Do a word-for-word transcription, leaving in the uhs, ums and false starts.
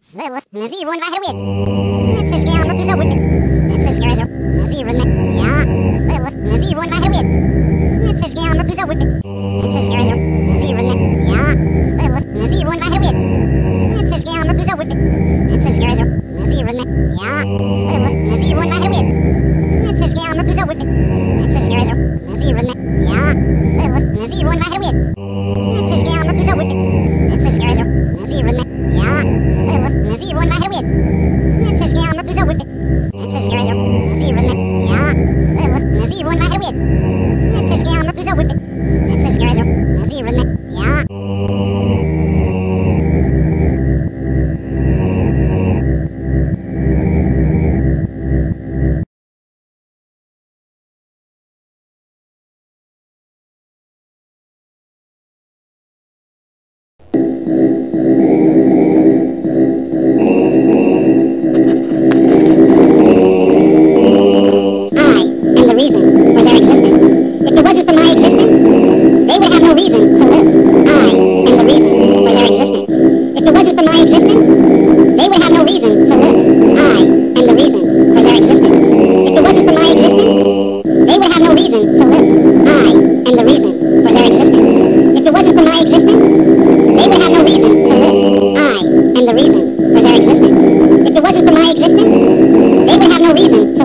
Свелост називу вагрвит. Снится я могу забыть. Снится грязо. Називу на я. Свелост називу вагрвит. Снится я могу забыть. Снится грязо. Називу на я. Свелост називу вагрвит. Снится я могу забыть. Снится грязо. Називу на я. Свелост називу вагрвит. Снится я могу забыть. Снится грязо. Називу на я. Свелост називу вагрвит. Снится я могу забыть. Снится грязо. Називу на я. Свелост називу вагрвит. Снится я могу забыть. Снится грязо. Називу на я. Свелост називу вагрвит. Снится я могу забыть. Снится грязо. Називу на я. They would have no reason to